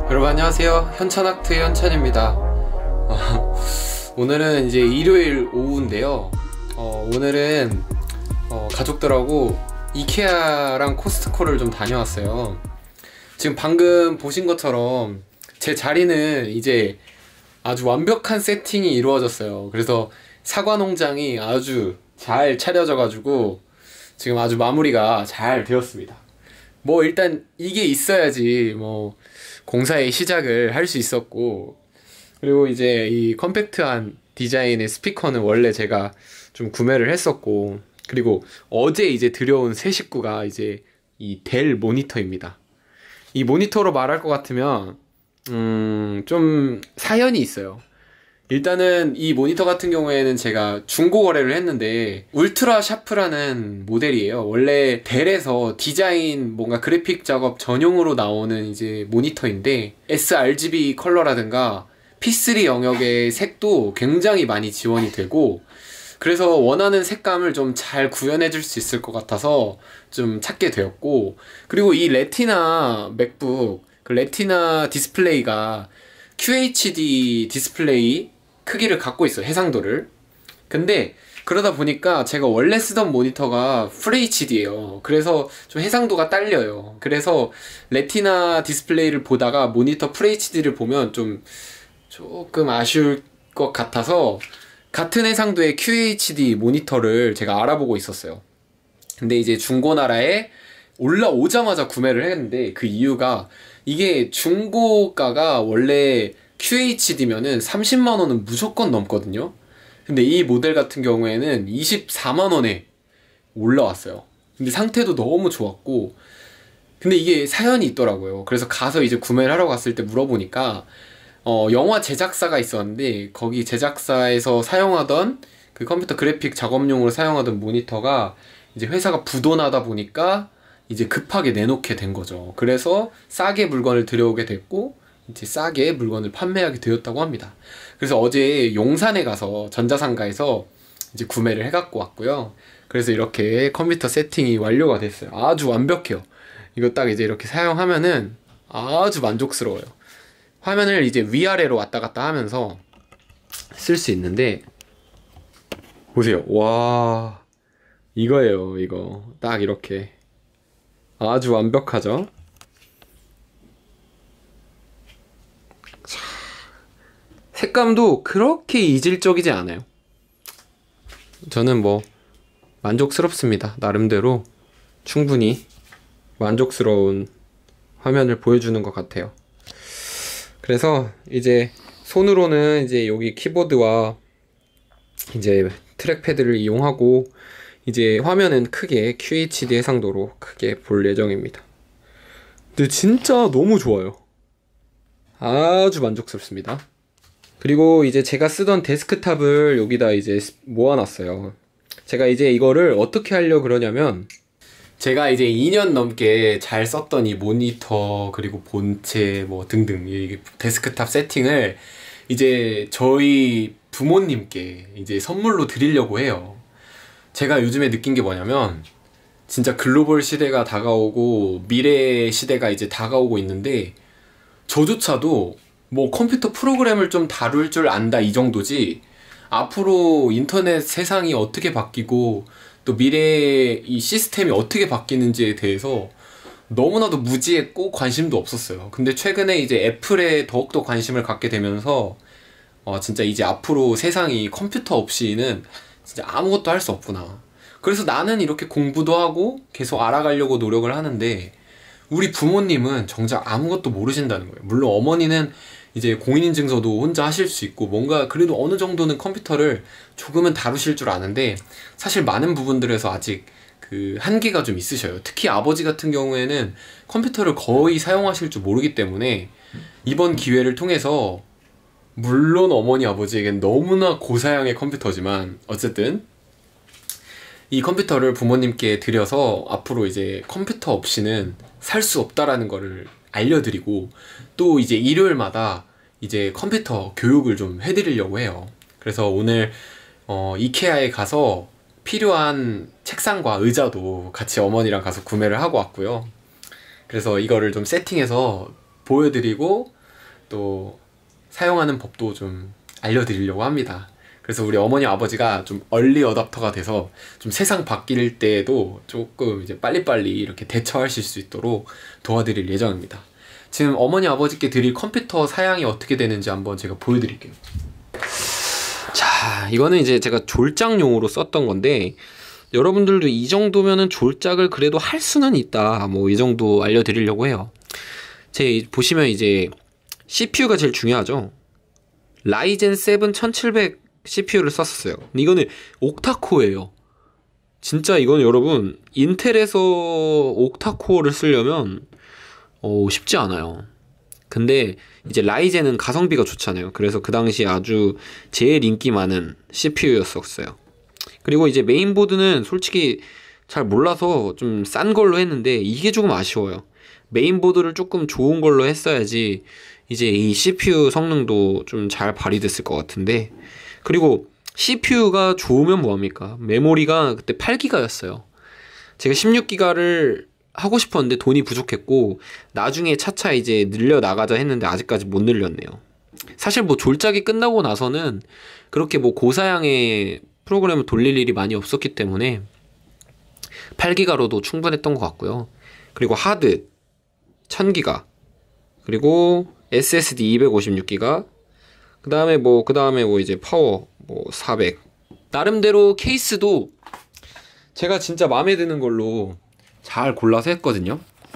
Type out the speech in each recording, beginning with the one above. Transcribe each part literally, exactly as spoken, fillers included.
여러분 안녕하세요. 현천아트의 현천입니다. 어, 오늘은 이제 일요일 오후인데요. 어, 오늘은 어, 가족들하고 이케아랑 코스트코를 좀 다녀왔어요. 지금 방금 보신 것처럼 제 자리는 이제 아주 완벽한 세팅이 이루어졌어요. 그래서 사과 농장이 아주 잘 차려져 가지고 지금 아주 마무리가 잘 되었습니다. 뭐 일단 이게 있어야지 뭐 공사의 시작을 할 수 있었고, 그리고 이제 이 컴팩트한 디자인의 스피커는 원래 제가 좀 구매를 했었고, 그리고 어제 이제 들여온 새 식구가 이제 이 델 모니터입니다. 이 모니터로 말할 것 같으면 음, 좀 사연이 있어요. 일단은 이 모니터 같은 경우에는 제가 중고 거래를 했는데 울트라 샤프라는 모델이에요. 원래 델에서 디자인 뭔가 그래픽 작업 전용으로 나오는 이제 모니터인데 에스알지비 컬러라든가 피쓰리 영역의 색도 굉장히 많이 지원이 되고, 그래서 원하는 색감을 좀 잘 구현해 줄 수 있을 것 같아서 좀 찾게 되었고, 그리고 이 레티나 맥북 그 레티나 디스플레이가 큐에이치디 디스플레이 크기를 갖고 있어요. 해상도를. 근데 그러다 보니까 제가 원래 쓰던 모니터가 풀에이치디예요. 그래서 좀 해상도가 딸려요. 그래서 레티나 디스플레이를 보다가 모니터 풀에이치디를 보면 좀 조금 아쉬울 것 같아서 같은 해상도의 큐에이치디 모니터를 제가 알아보고 있었어요. 근데 이제 중고나라에 올라오자마자 구매를 했는데, 그 이유가 이게 중고가가 원래 큐에이치디면은 삼십만 원은 무조건 넘거든요. 근데 이 모델 같은 경우에는 이십사만 원에 올라왔어요. 근데 상태도 너무 좋았고, 근데 이게 사연이 있더라고요. 그래서 가서 이제 구매를 하러 갔을 때 물어보니까 어, 영화 제작사가 있었는데 거기 제작사에서 사용하던 그 컴퓨터 그래픽 작업용으로 사용하던 모니터가 이제 회사가 부도나다 보니까 이제 급하게 내놓게 된 거죠. 그래서 싸게 물건을 들여오게 됐고 이제 싸게 물건을 판매하게 되었다고 합니다. 그래서 어제 용산에 가서 전자상가에서 이제 구매를 해갖고 왔고요. 그래서 이렇게 컴퓨터 세팅이 완료가 됐어요. 아주 완벽해요. 이거 딱 이제 이렇게 사용하면은 아주 만족스러워요. 화면을 이제 위아래로 왔다 갔다 하면서 쓸 수 있는데, 보세요. 와, 이거예요. 이거 딱 이렇게 아주 완벽하죠. 자, 색감도 그렇게 이질적이지 않아요. 저는 뭐 만족스럽습니다. 나름대로 충분히 만족스러운 화면을 보여주는 것 같아요. 그래서 이제 손으로는 이제 여기 키보드와 이제 트랙패드를 이용하고 이제 화면은 크게 큐에이치디 해상도로 크게 볼 예정입니다. 근데 진짜 너무 좋아요. 아주 만족스럽습니다. 그리고 이제 제가 쓰던 데스크탑을 여기다 이제 모아놨어요. 제가 이제 이거를 어떻게 하려고 그러냐면, 제가 이제 이 년 넘게 잘 썼던 이 모니터 그리고 본체 뭐 등등 이 데스크탑 세팅을 이제 저희 부모님께 이제 선물로 드리려고 해요. 제가 요즘에 느낀 게 뭐냐면, 진짜 글로벌 시대가 다가오고 미래 시대가 이제 다가오고 있는데 저조차도 뭐 컴퓨터 프로그램을 좀 다룰 줄 안다 이 정도지, 앞으로 인터넷 세상이 어떻게 바뀌고 또 미래의 이 시스템이 어떻게 바뀌는지에 대해서 너무나도 무지했고 관심도 없었어요. 근데 최근에 이제 애플에 더욱더 관심을 갖게 되면서 어 진짜 이제 앞으로 세상이 컴퓨터 없이는 진짜 아무것도 할 수 없구나. 그래서 나는 이렇게 공부도 하고 계속 알아가려고 노력을 하는데 우리 부모님은 정작 아무것도 모르신다는 거예요. 물론 어머니는 이제 공인인증서도 혼자 하실 수 있고 뭔가 그래도 어느 정도는 컴퓨터를 조금은 다루실 줄 아는데 사실 많은 부분들에서 아직 그 한계가 좀 있으셔요. 특히 아버지 같은 경우에는 컴퓨터를 거의 사용하실 줄 모르기 때문에 이번 기회를 통해서, 물론 어머니 아버지에겐 너무나 고사양의 컴퓨터지만 어쨌든 이 컴퓨터를 부모님께 드려서 앞으로 이제 컴퓨터 없이는 살 수 없다라는 거를 알려드리고, 또 이제 일요일마다 이제 컴퓨터 교육을 좀 해드리려고 해요. 그래서 오늘 어, 이케아에 가서 필요한 책상과 의자도 같이 어머니랑 가서 구매를 하고 왔고요. 그래서 이거를 좀 세팅해서 보여드리고 또 사용하는 법도 좀 알려드리려고 합니다. 그래서 우리 어머니 아버지가 좀 얼리 어답터가 돼서 좀 세상 바뀔 때도 조금 이제 빨리빨리 이렇게 대처하실 수 있도록 도와드릴 예정입니다. 지금 어머니 아버지께 드릴 컴퓨터 사양이 어떻게 되는지 한번 제가 보여드릴게요. 자, 이거는 이제 제가 졸작용으로 썼던 건데, 여러분들도 이 정도면은 졸작을 그래도 할 수는 있다, 뭐 이 정도 알려드리려고 해요. 제 보시면 이제 씨피유가 제일 중요하죠. 라이젠 세븐 천칠백 씨피유를 썼었어요. 근데 이거는 옥타코어예요. 진짜 이건 여러분 인텔에서 옥타코어를 쓰려면 어, 쉽지 않아요. 근데 이제 라이젠은 가성비가 좋잖아요. 그래서 그 당시 아주 제일 인기 많은 씨피유였었어요. 그리고 이제 메인보드는 솔직히 잘 몰라서 좀 싼 걸로 했는데 이게 조금 아쉬워요. 메인보드를 조금 좋은 걸로 했어야지 이제 이 씨피유 성능도 좀 잘 발휘됐을 것 같은데, 그리고 씨피유가 좋으면 뭐합니까? 메모리가 그때 팔 기가였어요. 제가 십육 기가를 하고 싶었는데 돈이 부족했고, 나중에 차차 이제 늘려나가자 했는데 아직까지 못 늘렸네요. 사실 뭐 졸작이 끝나고 나서는 그렇게 뭐 고사양의 프로그램을 돌릴 일이 많이 없었기 때문에 팔 기가로도 충분했던 것 같고요. 그리고 하드 천 기가, 그리고 에스에스디 이백오십육 기가, 그 다음에 뭐, 그 다음에 뭐 이제 파워 뭐 사백. 나름대로 케이스도 제가 진짜 마음에 드는 걸로 잘 골라서 했거든요.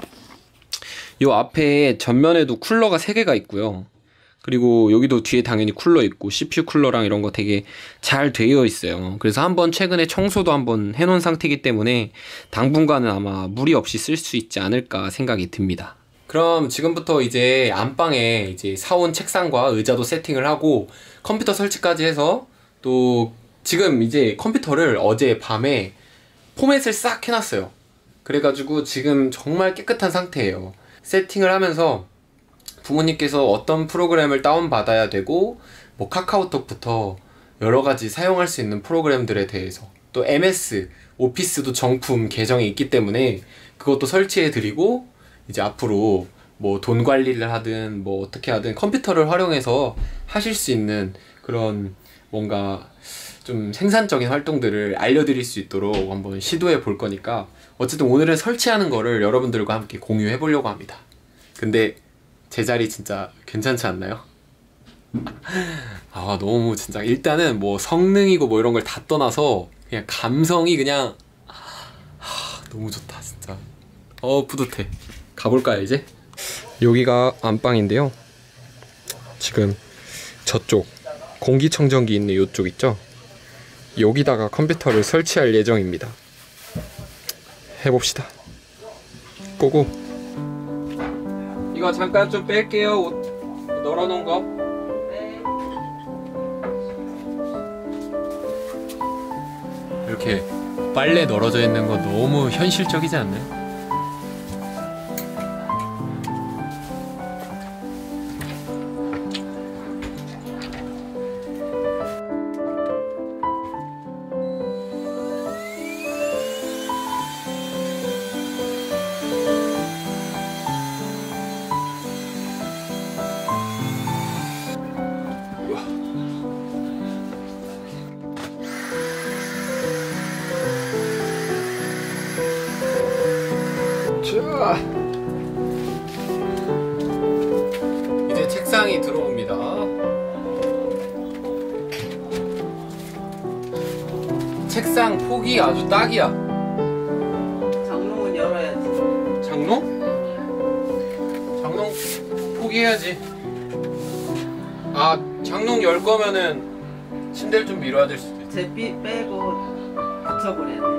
요 앞에 전면에도 쿨러가 세 개가 있고요. 그리고 여기도 뒤에 당연히 쿨러 있고 씨피유 쿨러랑 이런 거 되게 잘 되어 있어요. 그래서 한번 최근에 청소도 한번 해놓은 상태이기 때문에 당분간은 아마 무리 없이 쓸 수 있지 않을까 생각이 듭니다. 그럼 지금부터 이제 안방에 이제 사온 책상과 의자도 세팅을 하고 컴퓨터 설치까지 해서, 또 지금 이제 컴퓨터를 어제 밤에 포맷을 싹 해놨어요. 그래가지고 지금 정말 깨끗한 상태예요. 세팅을 하면서 부모님께서 어떤 프로그램을 다운받아야 되고, 뭐 카카오톡부터 여러가지 사용할 수 있는 프로그램들에 대해서, 또 엠에스, 오피스도 정품 계정이 있기 때문에 그것도 설치해드리고, 이제 앞으로 뭐 돈 관리를 하든 뭐 어떻게 하든 컴퓨터를 활용해서 하실 수 있는 그런 뭔가 좀 생산적인 활동들을 알려드릴 수 있도록 한번 시도해 볼 거니까, 어쨌든 오늘은 설치하는 거를 여러분들과 함께 공유해 보려고 합니다. 근데 제 자리 진짜 괜찮지 않나요? 아, 너무 진짜 일단은 뭐 성능이고 뭐 이런 걸 다 떠나서 그냥 감성이 그냥 하, 너무 좋다 진짜. 어, 뿌듯해. 가볼까요 이제? 여기가 안방인데요. 지금 저쪽 공기청정기 있는 이쪽 있죠? 여기다가 컴퓨터를 설치할 예정입니다. 해봅시다. 고고. 이거 잠깐 좀 뺄게요. 옷 널어놓은 거. 이렇게 빨래 널어져 있는 거 너무 현실적이지 않나요? 자, 이제 책상이 들어옵니다. 책상 폭이 아주 딱이야. 장롱은 열어야지. 장롱? 장롱 포기해야지. 아, 장롱 열 거면은 침대를 좀 밀어야 될 수도 있어. 제삐 빼고 붙여버려야 돼.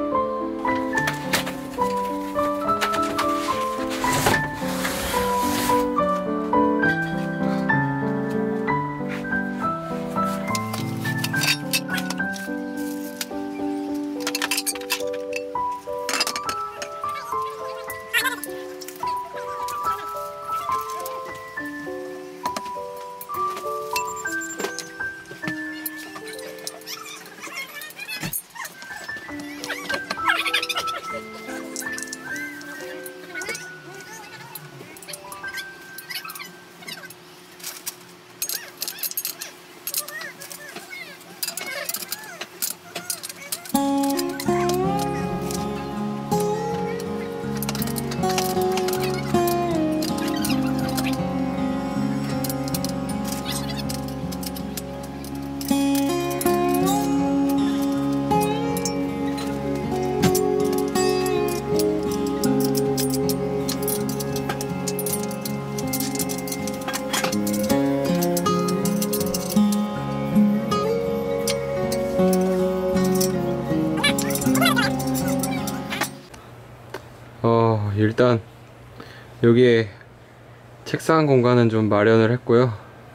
일단 여기에 책상 공간은 좀 마련을 했고요.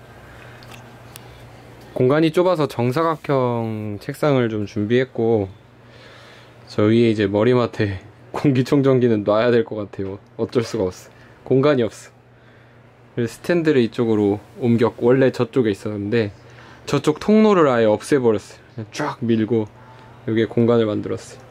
공간이 좁아서 정사각형 책상을 좀 준비했고, 저 위에 이제 머리맡에 공기청정기는 놔야 될 것 같아요. 어쩔 수가 없어. 공간이 없어. 그래서 스탠드를 이쪽으로 옮겼고, 원래 저쪽에 있었는데 저쪽 통로를 아예 없애버렸어요. 그냥 쫙 밀고 여기에 공간을 만들었어요.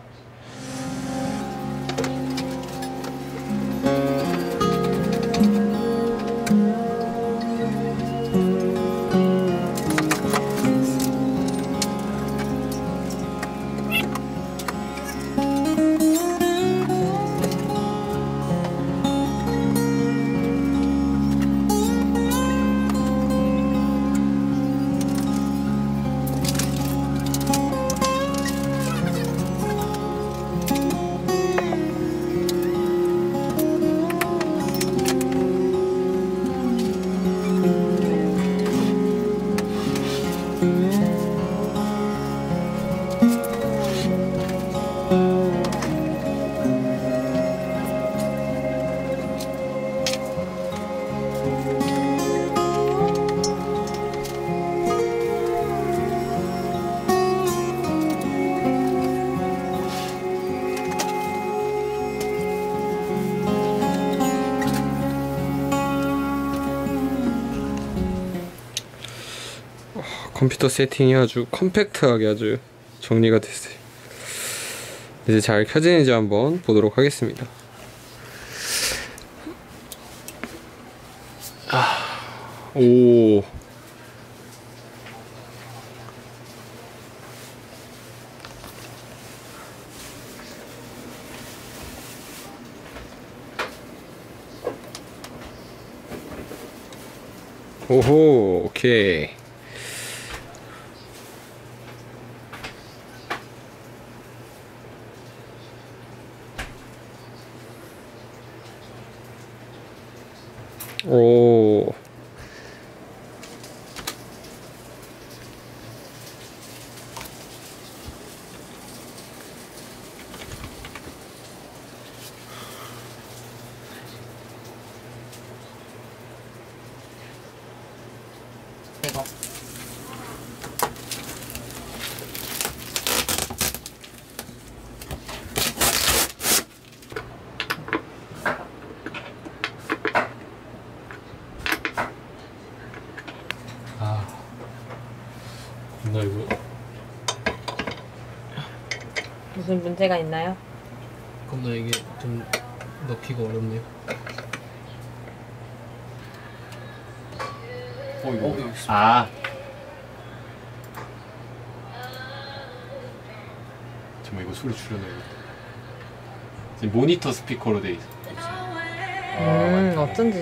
컴퓨터 세팅이 아주 컴팩트하게 아주 정리가 됐어요. 이제 잘 켜지는지 한번 보도록 하겠습니다. 아, 오. 오호, 오케이. 오. 대박. 아, 나 이거 무슨 문제가 있나요? 겁나 이게 좀 넣기가 어렵네요. 어, 이거 어, 아, 잠깐만 이거 소리 줄여놔야겠다. 지금 모니터 스피커로 돼 있어. 음, 어쩐지.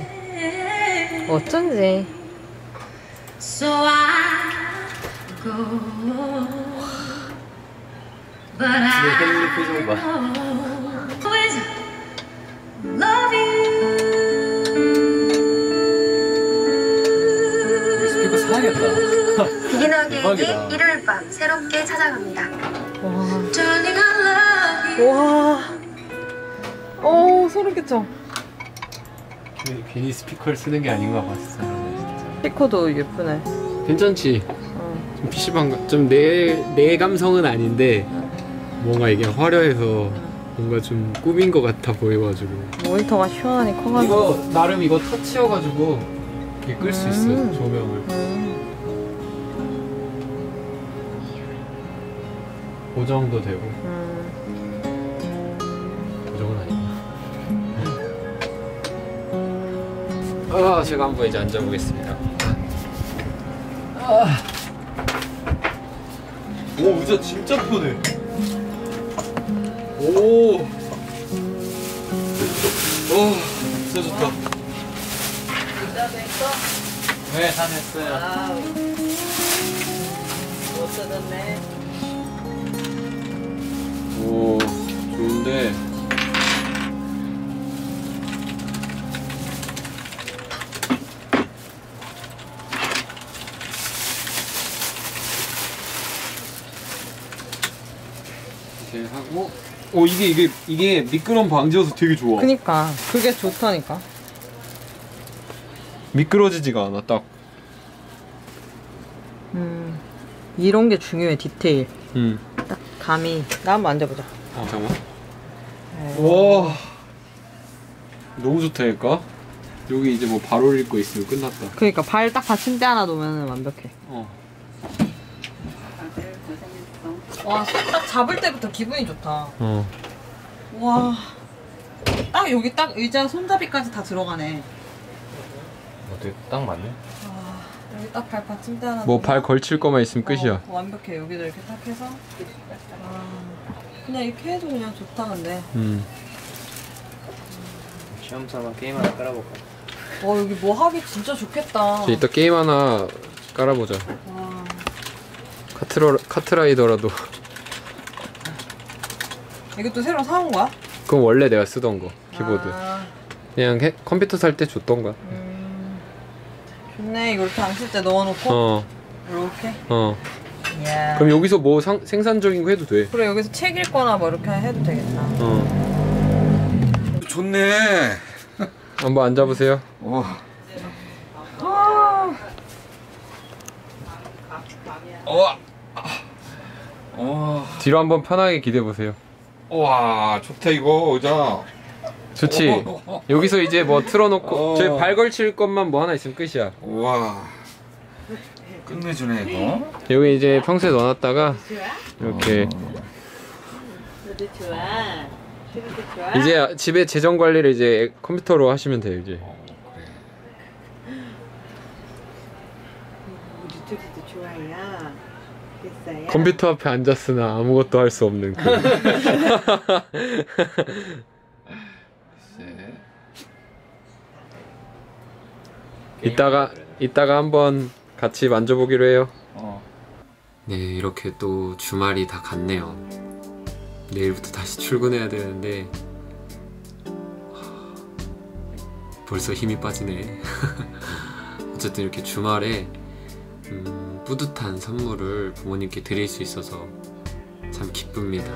어쩐지. So I go, but I 표정 봐. always love you. 스피커 사야겠다. 비기너기에게 대박이다. 일요일 밤 새롭게 찾아갑니다. 와. Darling, I love you. 와. 오, 소름 끼쳐. 괜히, 괜히 스피커를 쓰는 게 아닌가 봤어. 스피커도 예쁘네. 괜찮지? 어. 좀 피시방 좀 내 내 감성은 아닌데 뭔가 이게 화려해서 뭔가 좀 꾸민 것 같아 보여가지고. 모니터가 시원하니 커가지고. 이거 나름 이거 터치여가지고 이렇게 끌 수 있어. 음. 조명을. 음. 고정도 되고. 음. 고정은 아니고. 아, 제가 한번 이제 앉아보겠습니다. 아. 오, 의자 진짜 편해. 오. 오, 진짜 좋다. 의자도 있어? 네, 다 됐어요. 아우. 못 뜯었네. 오, 좋은데. 이렇게 하고, 어 이게 이게 이게 미끄럼 방지여서 되게 좋아. 그니까 그게 좋다니까. 미끄러지지가 않아 딱. 음 이런 게 중요해 디테일. 음. 딱 감이. 나 한번 앉아보자. 어 잠깐만. 네. 와 너무 좋다니까. 여기 이제 뭐 발 올릴 거 있으면 끝났다. 그니까 발 딱 받침대 하나 놓으면 완벽해. 어. 와, 딱 잡을 때부터 기분이 좋다. 어. 와, 딱 여기 딱 의자 손잡이까지 다 들어가네. 어때? 딱 맞네? 와, 여기 딱 발 받침대 하나. 뭐 발 놓으면 걸칠 거만 있으면 어, 끝이야. 완벽해. 여기도 이렇게 딱 해서. 와, 그냥 이렇게 해도 그냥 좋다 근데. 음. 시험 삼아 게임 하나 깔아볼까? 와, 여기 뭐 하기 진짜 좋겠다. 이제 이따 게임 하나 깔아보자. 와, 카트러 카트라이더라도. 이것도 새로 사온 거야? 그건 원래 내가 쓰던 거 키보드. 아, 그냥 해, 컴퓨터 살 때 줬던 거야. 음, 좋네. 이거 이렇게 안 쓸 때 넣어놓고 어. 이렇게. 어. 이야. 그럼 여기서 뭐 상, 생산적인 거 해도 돼. 그래 여기서 책 읽거나 뭐 이렇게 해도 되겠다. 어. 좋네. 한번 앉아보세요. 오. 아, 와. 어. 뒤로 한번 편하게 기대 보세요. 와, 좋다 이거 의자. 좋지. 어, 어, 어. 여기서 이제 뭐 틀어놓고 어. 저희 발 걸칠 것만 뭐 하나 있으면 끝이야. 와. 끝내주네 이거. 여기 이제 평소에 넣어놨다가 이렇게 너도 좋아. 그래도 좋아. 이제 집에 재정 관리를 이제 컴퓨터로 하시면 돼요 이제. 우리 둘이도 좋아요. 됐어요. 컴퓨터 앞에 앉았으나 아무것도 할 수 없는 그. 이따가 이따가 한번 같이 만져보기로 해요. 어. 네, 이렇게 또 주말이 다 갔네요. 내일부터 다시 출근해야 되는데 하, 벌써 힘이 빠지네. 어쨌든 이렇게 주말에 음, 뿌듯한 선물을 부모님께 드릴 수 있어서 참 기쁩니다.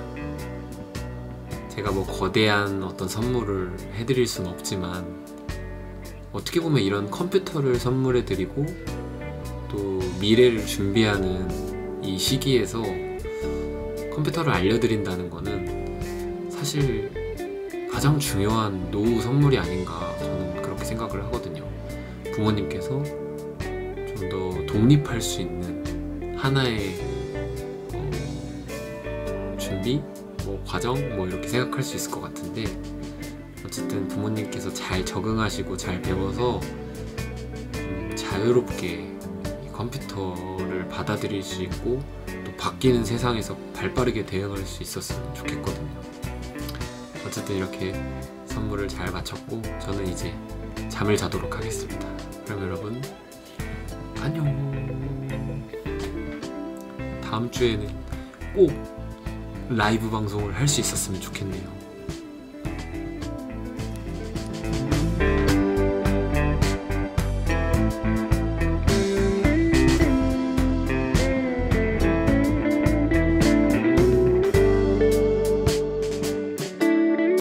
제가 뭐 거대한 어떤 선물을 해드릴 순 없지만 어떻게 보면 이런 컴퓨터를 선물해 드리고 또 미래를 준비하는 이 시기에서 컴퓨터를 알려드린다는 거는 사실 가장 중요한 노후 선물이 아닌가 저는 그렇게 생각을 하거든요. 부모님께서 좀 더 독립할 수 있는 하나의 어, 준비, 뭐 과정, 뭐 이렇게 생각할 수 있을 것 같은데 어쨌든 부모님께서 잘 적응하시고 잘 배워서 음, 자유롭게 이 컴퓨터를 받아들일 수 있고 또 바뀌는 세상에서 발빠르게 대응할 수 있었으면 좋겠거든요. 어쨌든 이렇게 선물을 잘 마쳤고 저는 이제 잠을 자도록 하겠습니다. 그럼 여러분 안녕. 다음 주에는 꼭 라이브 방송을 할 수 있었으면 좋겠네요.